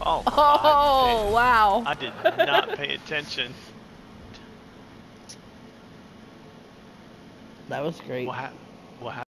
Oh, Oh, wow. I did not pay attention. That was great. What, what